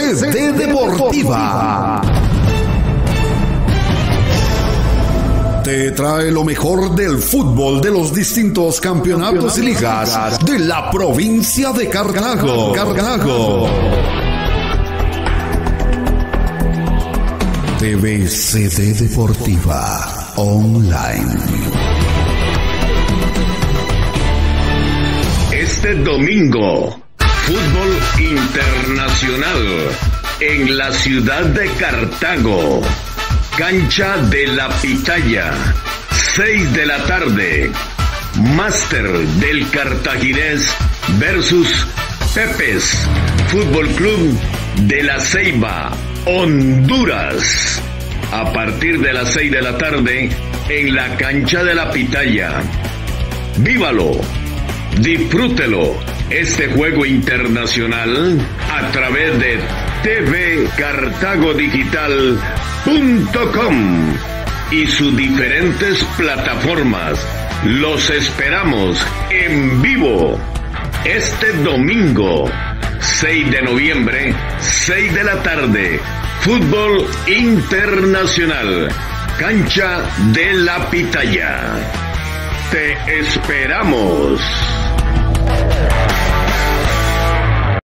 CD Deportiva te trae lo mejor del fútbol de los distintos campeonatos y ligas de la provincia de Cartago. TV CD Deportiva Online. Este domingo, fútbol internacional en la ciudad de Cartago. Cancha de la Pitaya, 6 de la tarde. Máster del Cartaginés versus Pepes, Fútbol Club de La Ceiba, Honduras. A partir de las 6 de la tarde en la cancha de la Pitaya. Vívalo, disfrútelo, este juego internacional a través de tvcartagodigital.com y sus diferentes plataformas. Los esperamos en vivo este domingo 6 de noviembre, 6 de la tarde. Fútbol internacional, cancha de la Pitaya. Te esperamos.